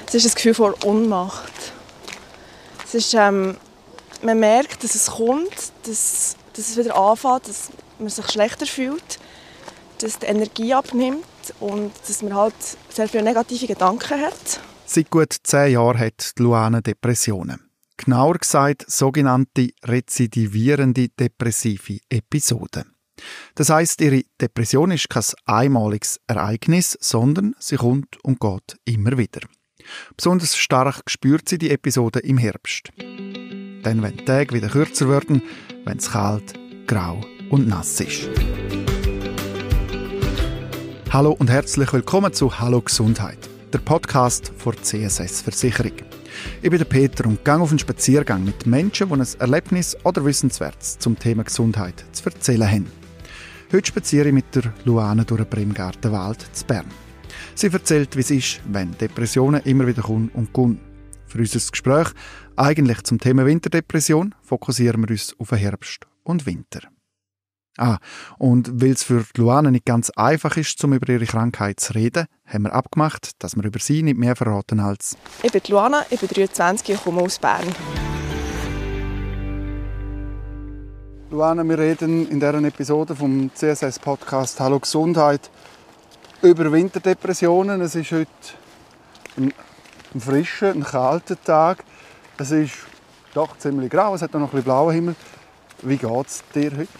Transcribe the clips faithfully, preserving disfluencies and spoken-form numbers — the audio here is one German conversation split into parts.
Es ist ein Gefühl von Ohnmacht. Es ist, ähm, man merkt, dass es kommt, dass, dass es wieder anfängt, dass man sich schlechter fühlt, dass die Energie abnimmt und dass man halt sehr viele negative Gedanken hat. Seit gut zehn Jahren hat Luana Depressionen. Genauer gesagt sogenannte rezidivierende depressive Episoden. Das heisst, ihre Depression ist kein einmaliges Ereignis, sondern sie kommt und geht immer wieder. Besonders stark spürt sie die Episode im Herbst. Dann, wenn die Tage wieder kürzer werden, wenn es kalt, grau und nass ist. Hallo und herzlich willkommen zu «Hallo Gesundheit», der Podcast der C S S-Versicherung. Ich bin der Peter und gehe auf einen Spaziergang mit Menschen, die ein Erlebnis oder Wissenswertes zum Thema Gesundheit zu erzählen haben. Heute spaziere ich mit der Luana durch den Bremgartenwald zu Bern. Sie erzählt, wie es ist, wenn Depressionen immer wieder kommen und gehen. Für unser Gespräch, eigentlich zum Thema Winterdepression, fokussieren wir uns auf den Herbst und Winter. Ah, und weil es für Luana nicht ganz einfach ist, um über ihre Krankheit zu reden, haben wir abgemacht, dass wir über sie nicht mehr verraten als... Ich bin Luana, ich bin dreiundzwanzig und komme aus Bern. Luana, wir reden in dieser Episode vom C S S-Podcast «Hallo Gesundheit» über Winterdepressionen. Es ist heute ein, ein frischer, ein kalter Tag. Es ist doch ziemlich grau, es hat auch noch ein bisschen blauen Himmel. Wie geht es dir heute?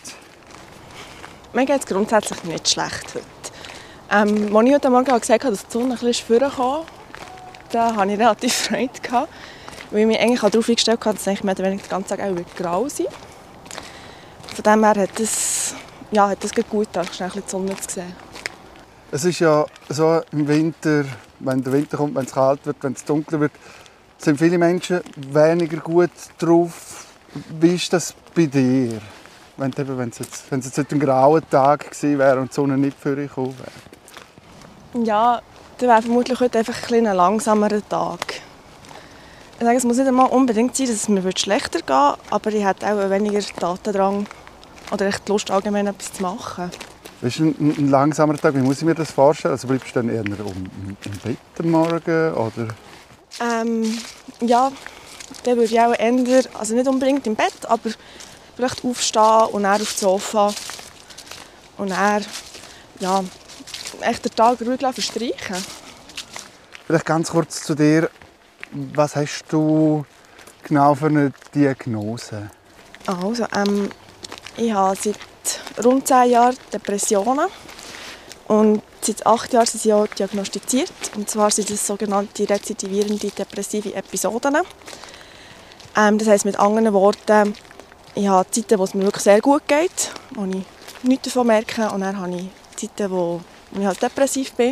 Mir geht es grundsätzlich nicht schlecht heute. Ähm, als ich heute Morgen gesagt habe, dass die Sonne ein bisschen vorkam, da hatte ich relativ Freude gehabt, weil ich mich eigentlich darauf eingestellt habe, dass es mehr oder weniger den ganzen Tag auch grau sein wird. Von dem her hat es, ja, hat es gut getan, schnell ein bisschen die Sonne zu sehen. Es ist ja so im Winter, wenn der Winter kommt, wenn es kalt wird, wenn es dunkler wird, sind viele Menschen weniger gut drauf. Wie ist das bei dir? Wenn, eben, wenn, es jetzt, wenn es jetzt ein grauer Tag gewesen wäre und die Sonne nicht für dich gekommen wäre? Ja, dann wäre vermutlich heute einfach ein, ein langsamerer Tag. Ich sage, es muss nicht einmal unbedingt sein, dass es mir schlechter geht, aber ich hätte auch weniger Tatendrang oder echt Lust, allgemein etwas zu machen. Ist ein, ein langsamer Tag, wie muss ich mir das vorstellen? Also bleibst du dann eher um, im Bett am Morgen? Oder? Ähm, ja, dann würde ich auch eher, also nicht unbedingt im Bett, aber vielleicht aufstehen und dann auf das Sofa. Und dann, ja, echt den Tag ruhig verstreichen. Vielleicht ganz kurz zu dir. Was hast du genau für eine Diagnose? Also, ähm, ich habe seit rund zehn Jahren Depressionen. Und seit acht Jahren sind sie auch diagnostiziert. Und zwar sind das sogenannte rezidivierende depressive Episoden. Ähm, das heisst mit anderen Worten, ich habe Zeiten, wo es mir wirklich sehr gut geht, wo ich nichts davon merke. Und dann habe ich Zeiten, wo ich halt depressiv bin.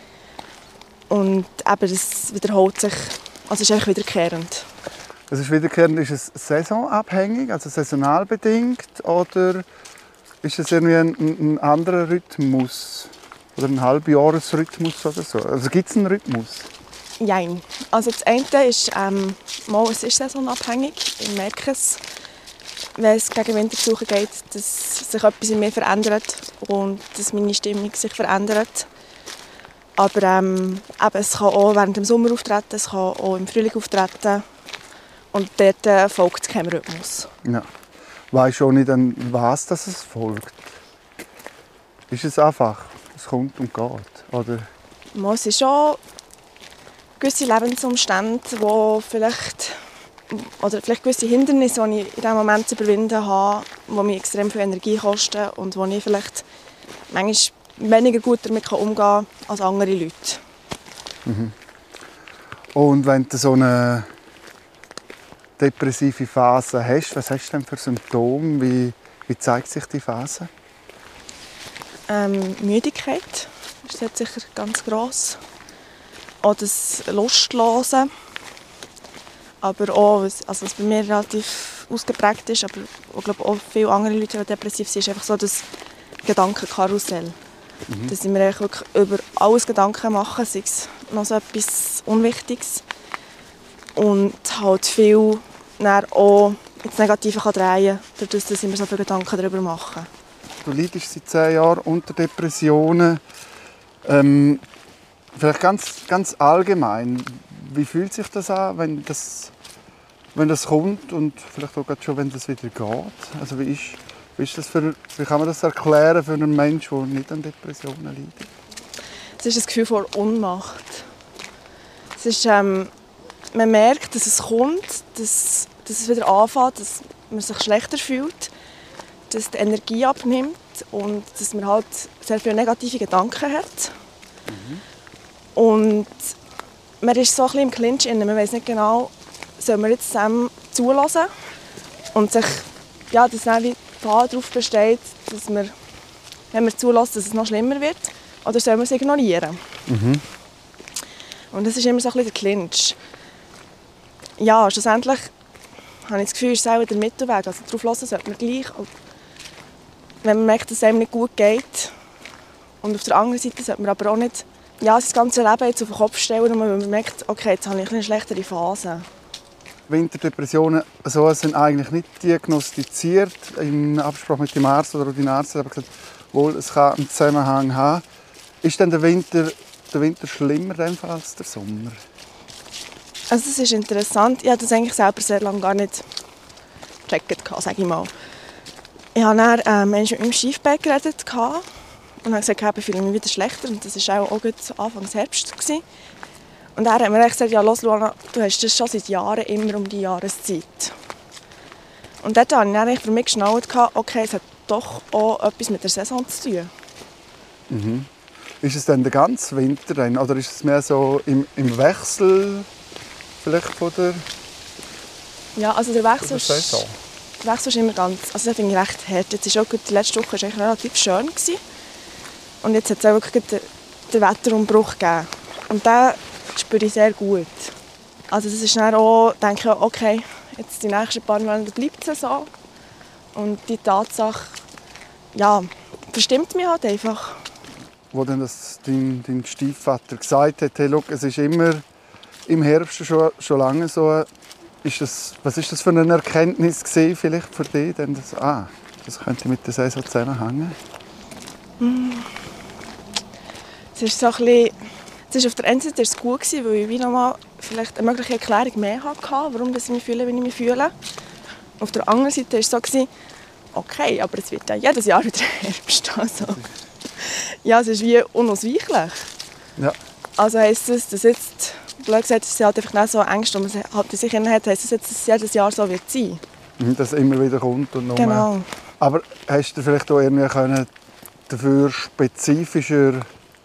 Und eben, das wiederholt sich. Also es ist eigentlich wiederkehrend. Es ist wiederkehrend, ist es saisonabhängig, also saisonal bedingt, oder ist es irgendwie ein, ein anderer Rhythmus oder ein Halbjahresrhythmus oder so? Also gibt es einen Rhythmus? Nein. Also das eine ist, ähm, mal, es ist saisonabhängig. Ich merke es, wenn es gegen Winterbesuche geht, dass sich etwas in mir verändert und dass meine Stimmung sich verändert. Aber ähm, eben, es kann auch während dem Sommer auftreten, es kann auch im Frühling auftreten. Und dort äh, folgt es keinem Rhythmus. Ja. Weisst du auch nicht, an was das es folgt? Ist es einfach, es kommt und geht? Oder? Es sind schon gewisse Lebensumstände, die vielleicht, oder vielleicht gewisse Hindernisse, die ich in diesem Moment zu überwinden habe, die mich extrem viel Energie kosten und wo ich vielleicht manchmal weniger gut damit umgehen kann als andere Leute. Mhm. Und wenn du so eine depressive Phase hast, was hast du denn für Symptome? Wie, wie zeigt sich die Phase? Ähm, Müdigkeit ist jetzt sicher ganz gross. Auch das Lustlose. Aber auch, also was bei mir relativ ausgeprägt ist, aber ich glaube auch viele andere Leute, die depressiv sind, ist einfach so das Gedankenkarussell. Mhm. Dass ich mir wirklich über alles Gedanken mache, sei es noch so etwas Unwichtiges. Und halt viel auch ins Negative kann drehen kann, dadurch, dass ich mir so viele Gedanken darüber mache. Du leidest seit zehn Jahren unter Depressionen. Ähm, vielleicht ganz, ganz allgemein, wie fühlt sich das an, wenn das, wenn das kommt und vielleicht auch schon, wenn das wieder geht? Also wie ist, wie ist das für, wie kann man das erklären für einen Menschen, der nicht an Depressionen leidet? Es ist ein Gefühl von Ohnmacht. Es ist, ähm, man merkt, dass es kommt, dass, dass es wieder anfängt, dass man sich schlechter fühlt, dass die Energie abnimmt und dass man halt sehr viele negative Gedanken hat. Mhm. Und man ist so ein bisschen im Clinch drin. Man weiss nicht genau, soll man jetzt zusammen zulassen und sich, ja, dass dann wie die Gefahr darauf besteht, dass man, wenn man zulässt, dass es noch schlimmer wird, oder soll man es ignorieren. Mhm. Und das ist immer so ein bisschen der Clinch. Ja, schlussendlich habe ich das Gefühl, es ist auch der Mittelweg. Also darauf hören sollte man gleich. Wenn man merkt, dass es einem nicht gut geht. Und auf der anderen Seite sollte man aber auch nicht ja, sein ganzes Leben jetzt auf den Kopf stellen, und man merkt, okay, jetzt habe ich eine schlechtere Phase. Winterdepressionen so sind eigentlich nicht diagnostiziert. In Absprache mit dem Arzt oder dem Arzt hat gesagt, wohl, es kann einen Zusammenhang haben. Ist denn der Winter, der Winter schlimmer als der Sommer? Also das ist interessant. Ich habe das eigentlich selber sehr lange gar nicht gecheckt, sage ich mal. Ich habe dann ähm, mit meinem Schiefbein geredet und habe gesagt, ich fühle mich wieder schlechter. Und das war auch, auch Anfang Herbst. Und er hat mir gesagt, ja, los, Luana, du hast das schon seit Jahren immer um die Jahreszeit. Und dort habe ich dann für mich geschnallt, okay, es hat doch auch etwas mit der Saison zu tun. Mhm. Ist es dann der ganze Winter dann, oder ist es mehr so im, im Wechsel vielleicht von der Ja, also der Wechsel ist, der Wechsel ist immer ganz, also das finde ich recht hart. Jetzt ist auch gut, die letzte Woche war relativ schön gewesen. Und jetzt hat es auch wirklich den, den Wetterumbruch gegeben. Und den spüre ich sehr gut. Also das ist dann auch, denke ich, okay, jetzt die nächsten paar Monate bleibt es so. Und die Tatsache, ja, verstimmt mich halt einfach. Wo dann das dein, dein Stiefvater gesagt hat, hey, look, es ist immer im Herbst schon, schon lange so. Ist das, was ist das für eine Erkenntnis gewesen, vielleicht für dich? Denn das, ah, das könnte mit der Saison zusammenhängen? Mm. Es ist so ein bisschen, es ist auf der einen Seite ist es gut gewesen, weil ich wie noch mal vielleicht eine mögliche Erklärung mehr hatte, warum ich mich fühle, wie ich mich fühle. Auf der anderen Seite war es so gewesen, okay, aber es wird ja jedes Jahr wieder Herbst. Also, ja, es ist wie unausweichlich. Ja. Also heisst es, dass jetzt, blöd gesagt, es sind halt einfach nicht so Ängste, die man halt in sich hat, heisst es jetzt, dass es jedes Jahr so wird sein. Dass es immer wieder kommt und noch genau. Mehr. Aber hast du vielleicht auch irgendwie können dafür spezifischer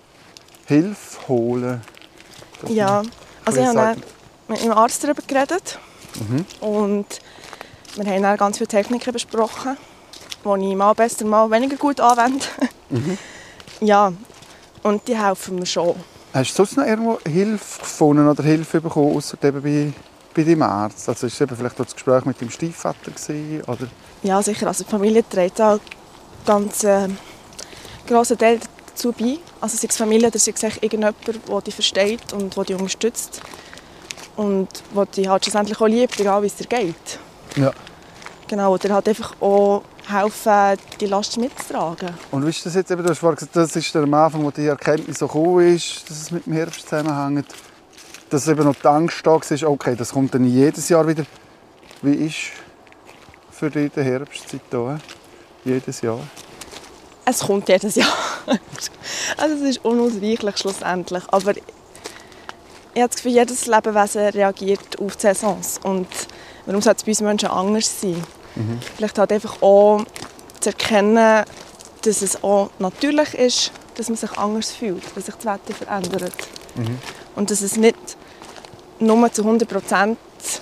Hilfe holen? Ja, also ich habe mit meinem Arzt darüber geredet. Mhm. Und wir haben dann ganz viele Techniken besprochen, die ich mal besser, mal weniger gut anwende. Mhm. Ja, und die helfen mir schon. Hast du sonst noch irgendwo Hilfe gefunden oder Hilfe bekommen, ausser eben bei, bei deinem Arzt? Also ist es eben vielleicht auch das Gespräch mit deinem Stiefvater gewesen, oder? Ja, sicher. Also die Familie trägt auch ganz äh, grossen Teil dazu bei. Also sei es Familie oder sei es irgendjemand, der dich versteht und der dich unterstützt. Und der dich halt schlussendlich auch liebt, egal wie es dir geht. Ja. Genau, oder halt einfach auch helfen, die Last mitzutragen. Und wie ist das jetzt? Du hast vorhin gesagt, das ist am Anfang, wo die Erkenntnis so gekommen ist, dass es mit dem Herbst zusammenhängt. Dass eben noch die Angst da war, okay, das kommt dann jedes Jahr wieder. Wie ist für dich die Herbstzeit da? Jedes Jahr? Es kommt jedes Jahr. Also es ist unausweichlich schlussendlich. Aber ich habe das Gefühl, jedes Lebewesen reagiert auf die Saisons. Und warum sollte es bei uns Menschen anders sein? Mhm. Vielleicht halt einfach auch zu erkennen, dass es auch natürlich ist, dass man sich anders fühlt, dass sich das Wetter verändert. Mhm. Und dass es nicht nur zu hundert Prozent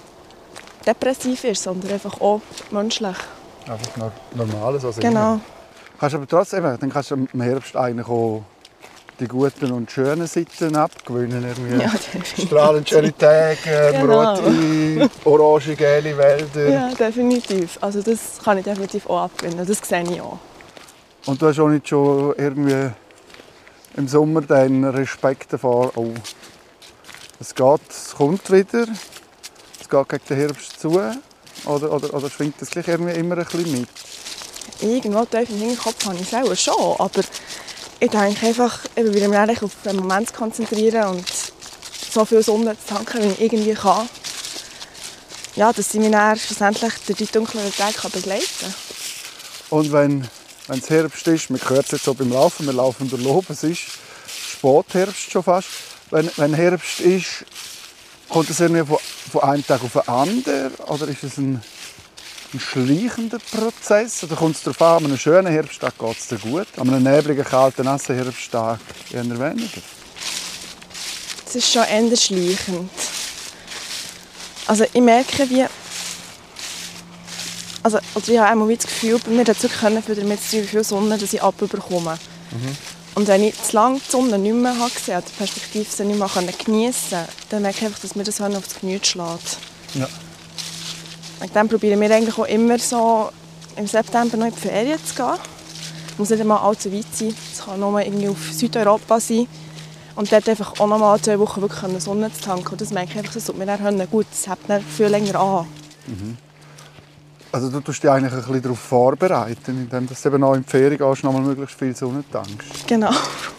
depressiv ist, sondern einfach auch menschlich. Einfach Normales. Also genau. Kannst aber trotzdem, dann kannst du im Herbst eigentlich auch die guten und schönen Seiten abgewöhnen. Ja, strahlend schöne Tage, genau. rote, orange, gelbe Wälder. Ja, definitiv. Also das kann ich definitiv auch abgewinnen. Das sehe ich auch. Und du hast auch nicht schon irgendwie im Sommer den Respekt davor, oh, es geht, es kommt wieder, es geht gegen den Herbst zu, oder, oder, oder schwingt das gleich irgendwie immer ein bisschen mit? Irgendwo tief im Hinterkopf habe ich es selber schon, aber ich denke einfach, ich will mich auf den Moment konzentrieren und so viel Sonne zu tanken, wie ich irgendwie kann. Ja, dass sie mich dann schlussendlich durch die dunkleren Tage begleiten kann. Und wenn, wenn es Herbst ist, man hört es jetzt so beim Laufen, wir laufen durch Lob, es ist Spätherbst schon fast. Wenn, wenn Herbst ist, kommt es irgendwie von, von einem Tag auf den anderen? Oder ist es ein, ein schleichender Prozess? Oder kommt es darauf an, an einem schönen Herbsttag geht es dir gut, an einem nebligen, kalten, nassen Herbsttag eher weniger? Es ist schon eher schleichend. Also ich merke, wie... Also, also ich habe auch das Gefühl, bei mir dazu können, für damit zu viel Sonne, dass ich abbekomme. Mhm. Und wenn ich zu lange die Sonne nicht mehr habe gesehen, die Perspektive nicht mehr geniessen konnte, dann merke ich einfach, dass mir das aufs Gemüt schlägt. Ja. Und dann probieren wir eigentlich auch immer so im September noch in die Ferien zu gehen. Es muss nicht einmal allzu weit sein. Es kann nur mal irgendwie auf Südeuropa sein. Und dort einfach auch noch mal zwei Wochen wirklich Sonne zu tanken. Und das merke ich einfach, das tut mir dann gut. Das hält dann viel länger an. Mhm. Also du tust dich eigentlich ein bisschen darauf vorbereiten, indem du eben auch in die Ferien gehst, noch mal möglichst viel Sonne tankst. Genau,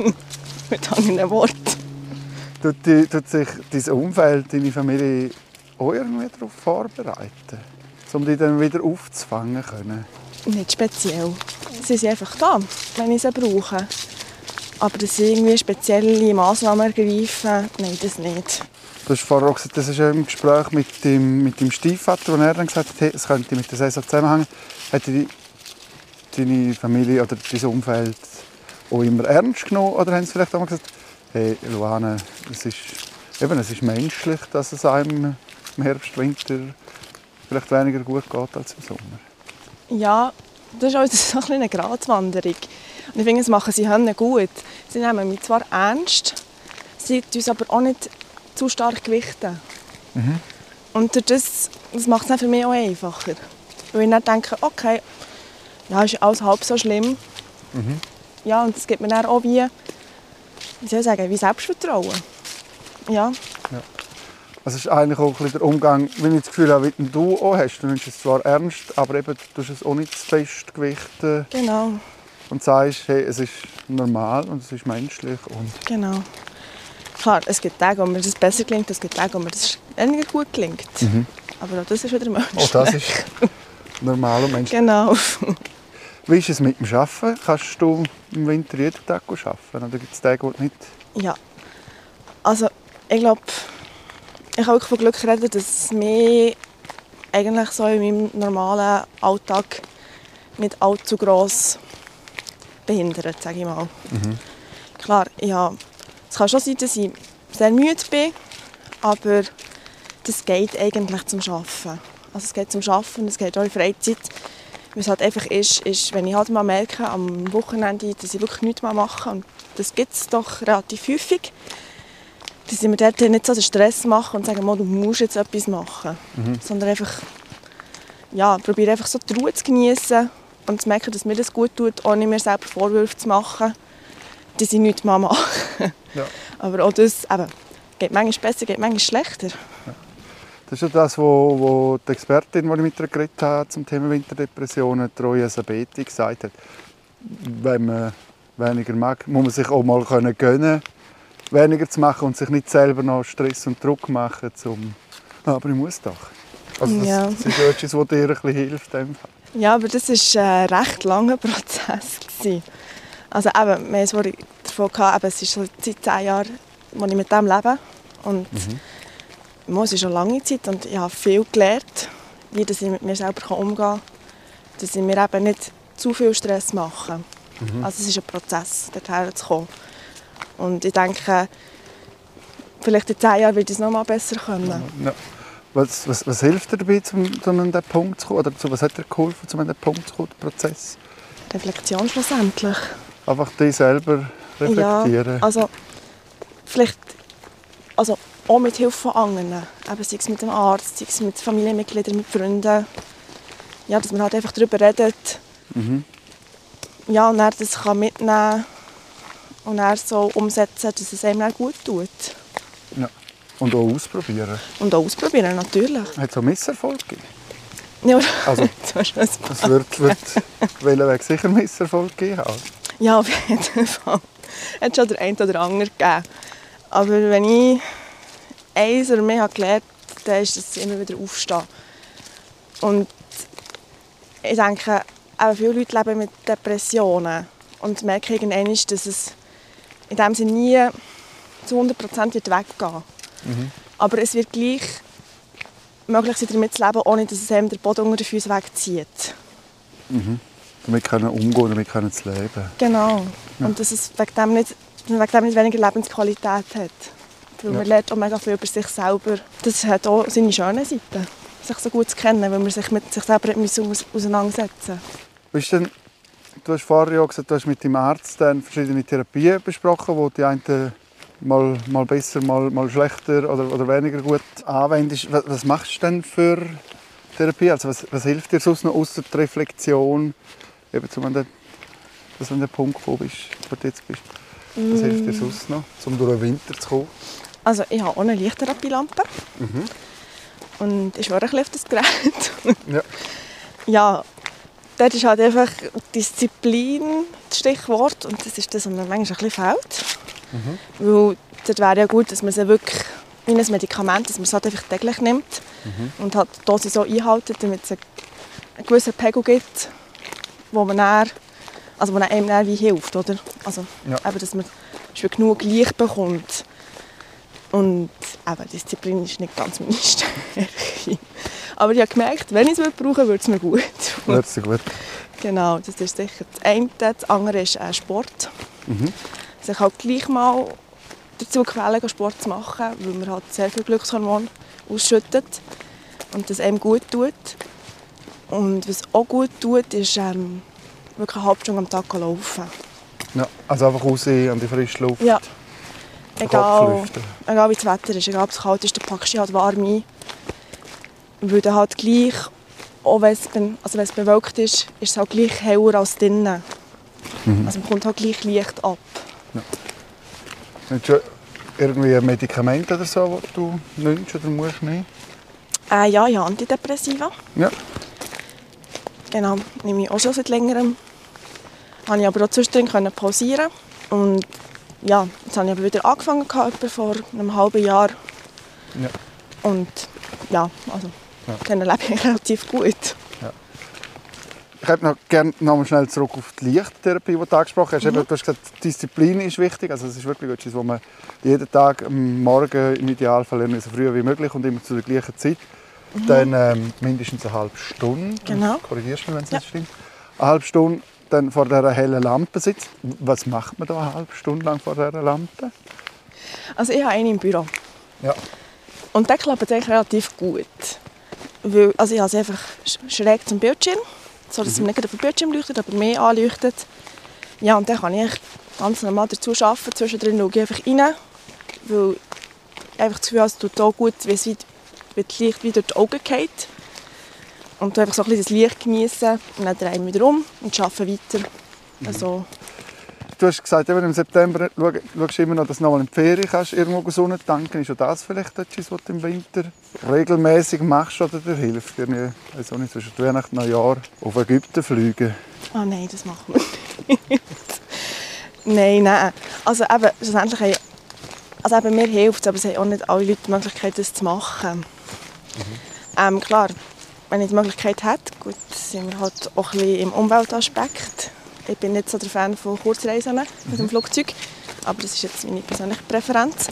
mit anderen Worten. Tut, die, tut sich dein Umfeld, deine Familie auch irgendwie darauf vorbereiten, um dich dann wieder aufzufangen können? Nicht speziell. Sie sind einfach da, wenn ich sie brauche. Aber dass sie irgendwie spezielle Massnahmen ergreifen, nein, das nicht. Du hast vorher auch gesagt, das ist im Gespräch mit dem, mit dem Stiefvater, wo er dann gesagt hat, hey, es könnte mit der Saison zusammenhängen. Hat die, deine Familie oder dein Umfeld auch immer ernst genommen? Oder haben sie vielleicht auch mal gesagt, hey Luane, es ist, eben, es ist menschlich, dass es einem im Herbst, Winter vielleicht weniger gut geht als im Sommer? Ja, das ist auch so eine Gratwanderung. Und ich finde, das machen sie gut. Sie nehmen mich zwar ernst, sie tun uns aber auch nicht zu stark gewichten. Mhm. Und das, das macht es dann für mich auch einfacher. Weil ich dann denke, okay, ja, ist alles halb so schlimm. Mhm. Ja, und das gibt mir dann auch wie, wie soll ich sagen, wie Selbstvertrauen. Ja. Ja. Also es ist eigentlich auch ein bisschen der Umgang, wenn ich das Gefühl habe, wie du auch hast. Du nimmst es zwar ernst, aber eben, du tust es auch nicht zu fest gewichten. Genau. Und sagst, hey, es ist normal und es ist menschlich. Und genau. Klar, es gibt Tage, wo mir das besser gelingt, es gibt Tage, wo mir das weniger gut gelingt. Mhm. Aber auch das ist wieder menschlich. Auch das ist normal und menschlich. Genau. Wie ist es mit dem Arbeiten? Kannst du im Winter jeden Tag arbeiten? Oder gibt es Tage, wo du nicht? Ja. Also, ich glaube, ich kann wirklich von Glück reden, dass es mich eigentlich so in meinem normalen Alltag nicht allzu gross behindert, sage ich mal. Mhm. Klar, ja, es kann schon sein, dass ich sehr müde bin, aber das geht eigentlich zum Arbeiten. Also es geht zum Arbeiten, es geht auch in Freizeit. Was halt einfach ist, ist, wenn ich halt mal merke, am Wochenende, dass ich wirklich nichts mehr mache, und das gibt es doch relativ häufig, dass ich mir dort nicht so den Stress mache und sage, du musst jetzt etwas machen. Mhm. Sondern einfach, ja, probiere einfach so die Ruhe zu genießen und zu merken, dass mir das gut tut, ohne mir selber Vorwürfe zu machen, dass ich nichts mehr mache. Ja. Aber auch das eben, geht manchmal besser, geht manchmal schlechter. Ja. Das ist ja das, was die Expertin, die ich mit ihr geredet habe, zum Thema Winterdepressionen, Troja Sabeti, gesagt hat. Wenn man weniger mag, muss man sich auch mal gönnen können, weniger zu machen und sich nicht selber noch Stress und Druck machen, zum aber ich muss doch. Also das, ja. das ist etwas, was dir ein bisschen hilft. Ja, aber das war ein recht langer Prozess. Also eben, wir haben davon gehabt, es ist seit zehn Jahren, als ich mit dem lebe. Und mhm. es ist schon eine lange Zeit und ich habe viel gelernt, wie ich mit mir selber umgehen kann. Dass ich mir eben nicht zu viel Stress mache. Mhm. Also es ist ein Prozess, dorthin zu kommen. Und ich denke, vielleicht in zehn Jahren wird es noch mal besser können. Ja. Was, was, was hilft dir dabei, um an diesen Punkt zu kommen? Oder was hat dir geholfen, um an diesen Punkt zu kommen, der Prozess? Reflexion schlussendlich. Einfach dich selber reflektieren? Ja, also vielleicht also auch mit Hilfe von anderen. Eben, sei es mit dem Arzt, sei es mit Familienmitgliedern, mit Freunden. Ja, dass man halt einfach darüber redet. Mhm. Ja, und er das kann mitnehmen und er so umsetzen, dass es einem dann gut tut. Ja. Und auch ausprobieren. Und auch ausprobieren, natürlich. Hat es auch Misserfolg gegeben? Ja, also, es wird, wird welchen Weg sicher Misserfolg geben. Ja, auf jeden Fall. Es hat schon der eine oder andere gegeben. Aber wenn ich eins oder mehr gelernt habe, dann ist es immer wieder aufstehen. Und ich denke, auch viele Leute leben mit Depressionen und merken irgendwann, dass es in dem Sinne nie zu hundert Prozent weggehen wird. Mhm. Aber es wird gleich möglich sein, damit zu leben, ohne dass es einem den Boden unter den Füßen wegzieht. Mhm. Damit können umgehen, damit können zu leben. Genau. Ja. Und dass es wegen dem nicht, wegen dem nicht weniger Lebensqualität hat. Weil ja. man lernt auch mega viel über sich selber. Das hat auch seine schönen Seiten, sich so gut zu kennen, weil man sich mit sich selber auseinandersetzen muss. Denn, du hast vorher ja gesagt, du hast mit deinem Arzt dann verschiedene Therapien besprochen, wo die einen mal, mal besser, mal, mal schlechter oder, oder weniger gut anwendest. Was, was machst du denn für Therapie? Also was, was hilft dir sonst noch außer der Reflexion, eben, um den, dass du an den Punkt gekommen bist, wo du jetzt bist? Was mm. hilft dir sonst noch, um durch den Winter zu kommen? Also ich habe auch eine Lichttherapielampe. Mhm. Und ich schwöre ein bisschen auf das Gerät. Ja. Ja, dort ist halt einfach Disziplin das Stichwort. Und das ist das, was mir manchmal ein bisschen fehlt. Mhm. Weil dort wäre ja gut, dass man sie wirklich wie ein Medikament, dass man es halt einfach täglich nimmt. Mhm. Und halt die Dosis so einhalten, damit es einen gewissen Pegel gibt, wo man dann, also wo einem dann wie hilft. Oder? Also, ja. eben, dass man schon genug Licht bekommt. Und eben, Disziplin ist nicht ganz meine Stärke. Aber ich habe gemerkt, wenn ich es brauche, würde es mir gut. Wird es gut. Genau, das ist sicher das eine. Das andere ist äh, Sport. Mhm. Sich halt gleich mal dazu quälen, Sport zu machen, weil man halt sehr viel Glückshormone ausschüttet und das einem gut tut. Und was auch gut tut, ist ähm, wirklich eine halbe Stunde am Tag laufen. Ja, also einfach raus an die frische Luft. Ja. Egal, egal wie das Wetter ist, egal ob es kalt ist, dann packst du dich halt warm ein. Weil dann halt gleich, auch wenn es, also wenn es bewölkt ist, ist es halt gleich heller als drinnen. Mhm. Also man kommt halt gleich Licht ab. Ja. Hast du irgendwie ein Medikament oder so, das du nimmst oder musst nehmen? Äh, ja, ich habe Antidepressiva. Ja. Genau, nehme ich auch schon seit längerem. Habe ich aber auch zwischendrin pausieren. Und ja, jetzt habe ich aber wieder angefangen, etwa vor einem halben Jahr. Ja. Und ja, also ja. dann lebe ich relativ gut. Ja. Ich hätte noch gerne noch mal schnell zurück auf die Lichttherapie, die du angesprochen hast. Mhm. Du hast gesagt, Disziplin ist wichtig. Also es ist wirklich etwas, wo man jeden Tag am Morgen im Idealfall so früh wie möglich und immer zu der gleichen Zeit. Mhm. Dann ähm, mindestens eine halbe Stunde. Genau. Korrigierst du mich, wenn es ja. nicht stimmt. Eine halbe Stunde dann vor dieser hellen Lampe sitzt. Was macht man da eine halbe Stunde lang vor dieser Lampe? Also ich habe eine im Büro. Ja. Und der klappt eigentlich relativ gut. Weil, also ich habe sie einfach schräg zum Bildschirm, so dass mhm. es mir nicht auf den Bildschirm leuchtet, aber mehr anleuchtet. Ja, und dann kann ich ganz normal dazu arbeiten. Zwischendrin schaue ich einfach rein, weil ich einfach das Gefühl habe, es tut auch gut, wie es wie das Licht wieder durch die Augen geht. Und einfach so ein bisschen das Licht genießen und dann drehe ich mich wieder um und arbeite weiter. Mhm. Also, du hast gesagt, eben im September schaust du immer noch, dass du noch mal in die Ferien kannst, irgendwo Sonne tanken. Ist auch das vielleicht etwas, was du im Winter regelmäßig machst oder dir hilft? Dir nicht, also nicht zwischen Weihnachten und Neujahr auf Ägypten fliegen? Ah oh nein, das machen wir nicht. nein, nein. Also eben, schlussendlich, also eben, mir hilft es, aber es haben auch nicht alle Leute die Möglichkeit, das zu machen. Mhm. Ähm, klar, wenn ich die Möglichkeit hätte, gut, sind wir halt auch ein bisschen im Umweltaspekt. Ich bin nicht so der Fan von Kurzreisen mit mhm. dem Flugzeug, aber das ist jetzt meine persönliche Präferenz.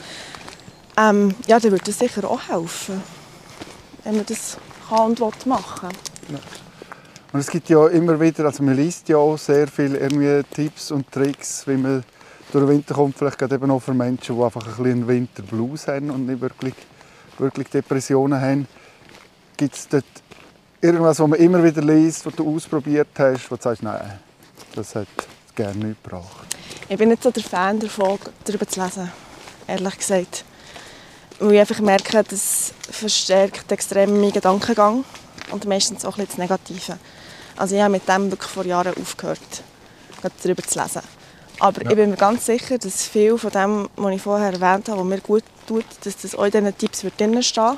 Ähm, ja, dann würde es sicher auch helfen, wenn man das kann und will machen. Ja. Und es gibt ja immer wieder, also man liest ja auch sehr viele irgendwie Tipps und Tricks, wie man durch den Winter kommt, vielleicht gerade eben auch für Menschen, die einfach ein bisschen Winterblues haben und nicht wirklich, wirklich Depressionen haben. Gibt es dort irgendwas, was man immer wieder liest, was du ausprobiert hast, wo du sagst, nein, das hat es gerne nicht gebracht? Ich bin nicht so der Fan davon, darüber zu lesen, ehrlich gesagt. Weil ich einfach merke, das verstärkt extrem meinen Gedankengang und meistens auch ein bisschen das Negative. Also ich habe mit dem wirklich vor Jahren aufgehört, darüber zu lesen. Aber ja. ich bin mir ganz sicher, dass viel von dem, was ich vorher erwähnt habe, was mir gut tut, dass das auch in diesen Tipps drin stehen.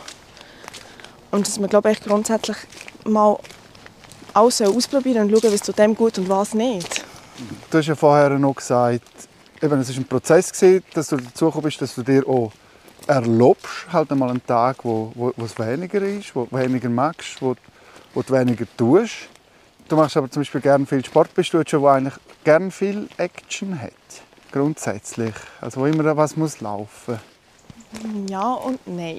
Und dass man, glaube ich, grundsätzlich mal alles ausprobieren und schauen, was tut dem gut und was nicht. Du hast ja vorher noch gesagt, eben, es war ein Prozess, dass du dazu gekommen bist, dass du dir auch erlaubst halt einmal einen Tag, wo, wo, wo es weniger ist, wo du weniger magst, wo, wo du weniger tust. Du machst aber zum Beispiel gerne viel Sport, bist du jetzt schon, wo eigentlich gerne viel Action hat, grundsätzlich. Also wo immer was muss laufen. Ja und nein.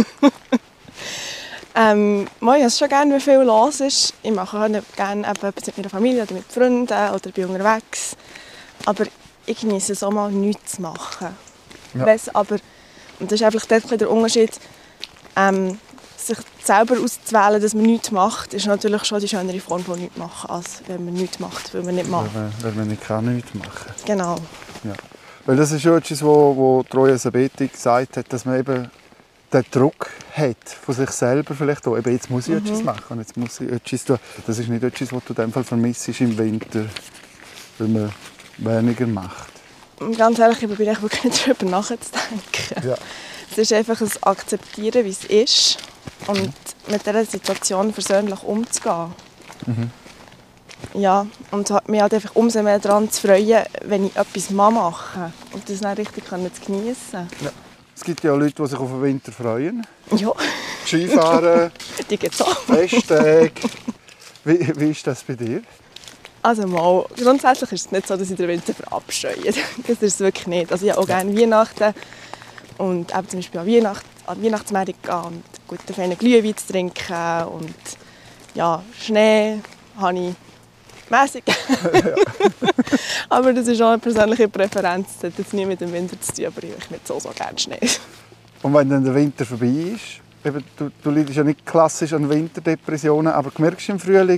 ähm, ich habe es schon gerne, wenn viel los ist. Ich mache auch gerne etwas mit meiner Familie oder mit Freunden oder bin unterwegs. Aber ich genieße es auch mal, nichts zu machen. Ja. Weiss, aber, und das ist einfach dort der Unterschied, ähm, sich selber auszuwählen, dass man nichts macht, ist natürlich schon die schönere Form von nichts machen, als wenn man nichts macht, weil man nicht macht. Weil man, weil man nicht kann, nichts machen. Genau. Ja. Weil das ist ja etwas, wo, wo Troja Sabeti gesagt hat, dass man eben den Druck hat von sich selber vielleicht auch. Eben, jetzt muss ich mhm. etwas machen, jetzt muss ich etwas tun. Das ist nicht etwas, was du in dem Fall vermisst im Winter, weil man weniger macht. Ganz ehrlich, ich bin wirklich nicht darüber nachzudenken. Ja. Es ist einfach ein Akzeptieren, wie es ist und mhm. mit dieser Situation versöhnlich umzugehen. Mhm. Ja, und mich halt einfach umso mehr daran zu freuen, wenn ich etwas mache und das dann richtig zu genießen. Ja. Es gibt ja auch Leute, die sich auf den Winter freuen. Ja. Skifahren, die gibt es auch. Festtage. Wie, wie ist das bei dir? Also mal, grundsätzlich ist es nicht so, dass ich den Winter verabscheue. Das ist es wirklich nicht. Also ich habe auch gerne Weihnachten und eben zum Beispiel an, Weihnacht, an Weihnachtsmärkte gehen und guten feinen Glühwein zu trinken und ja, Schnee habe ich mässig. Ja. Aber das ist auch eine persönliche Präferenz. Das hat jetzt nie mit dem Winter zu tun, aber ich habe nicht so, so gerne Schnee. Und wenn dann der Winter vorbei ist, eben, du, du leidest ja nicht klassisch an Winterdepressionen, aber merkst du im Frühling,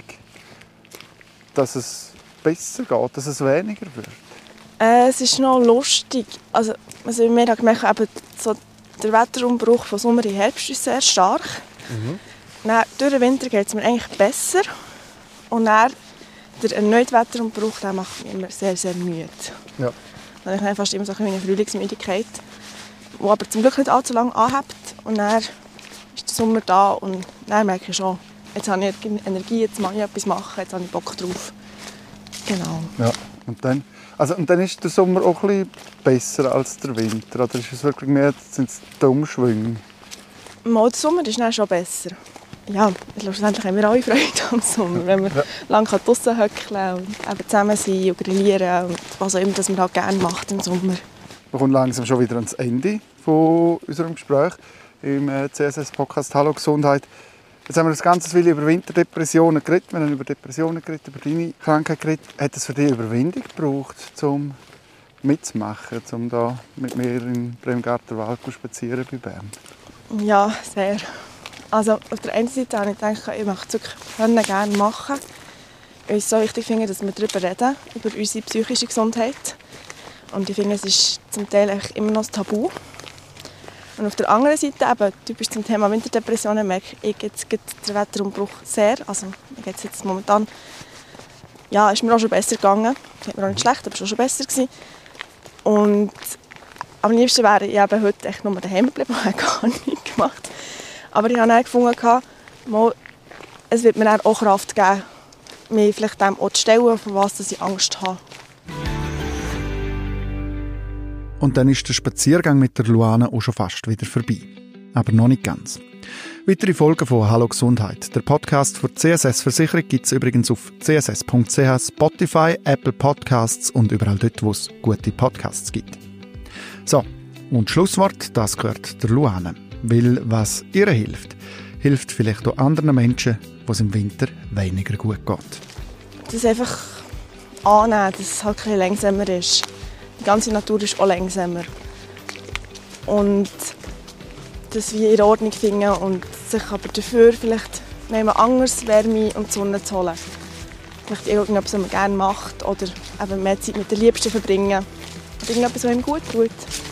dass es besser geht, dass es weniger wird? Äh, es ist noch lustig. Also, also bei mir habe ich gemerkt, eben, so der Wetterumbruch von Sommer in Herbst ist sehr stark. Mhm. Dann, durch den Winter geht es mir eigentlich besser. Und dann, der erneute Wetterumbruch, der macht mich immer sehr, sehr müde. Ja. Dann habe ich fast immer so eine Frühlingsmüdigkeit, die aber zum Glück nicht allzu lange anhält. Und dann ist der Sommer da und dann merke ich schon, jetzt habe ich Energie, jetzt mache ich etwas machen, jetzt habe ich Bock drauf. Genau. Ja. Und dann, also, und dann ist der Sommer auch ein bisschen besser als der Winter? Oder ist es wirklich mehr, sind es die Umschwünge? Mal, der Sommer ist dann schon besser. Ja, schlussendlich haben wir alle Freude am Sommer, wenn wir ja. lange draussen hückeln und eben zusammen sein und grillieren und was auch immer, das man halt gerne macht im Sommer. Wir kommen langsam schon wieder ans Ende von unserem Gespräch im C S S-Podcast «Hallo Gesundheit». Jetzt haben wir das ganze viel über Winterdepressionen geredet, wir haben über Depressionen geredet, über deine Krankheit geredet. Hat es für dich Überwindung gebraucht, um mitzumachen, um da mit mir in Bremgarten Wald spazieren bei Bern? Ja, sehr. Also auf der einen Seite habe ich gedacht, ich möchte es gerne machen, weil ich es so wichtig finde, dass wir darüber reden, über unsere psychische Gesundheit. Und ich finde, es ist zum Teil immer noch ein Tabu. Und auf der anderen Seite, eben, typisch zum Thema Winterdepressionen, merke ich jetzt den Wetterumbruch sehr. Also mir geht es jetzt momentan, ja, ist mir auch schon besser gegangen. Geht mir auch nicht schlecht, aber es war schon besser gewesen. Und am liebsten wäre ich eben heute echt nur daheim geblieben und habe gar nichts gemacht. Aber ich habe dann gefunden, mal, es wird mir dann auch Kraft geben, mich vielleicht dem auch zu stellen, von was ich Angst habe. Und dann ist der Spaziergang mit der Luana auch schon fast wieder vorbei. Aber noch nicht ganz. Weitere Folgen von «Hallo Gesundheit». Der Podcast für C S S Versicherung gibt es übrigens auf c s s punkt c h, Spotify, Apple Podcasts und überall dort, wo es gute Podcasts gibt. So, und Schlusswort, das gehört der Luana. Weil was ihr hilft, hilft vielleicht auch anderen Menschen, wo es im Winter weniger gut geht. Das einfach annehmen, dass es halt ein bisschen langsamer ist. Die ganze Natur ist auch langsamer. Und das wie in Ordnung finden und sich aber dafür vielleicht jemand anderes Wärme und Sonne zu holen. Vielleicht irgendetwas, was man gerne macht oder eben mehr Zeit mit den Liebsten verbringen. Oder irgendetwas, was ihm gut tut.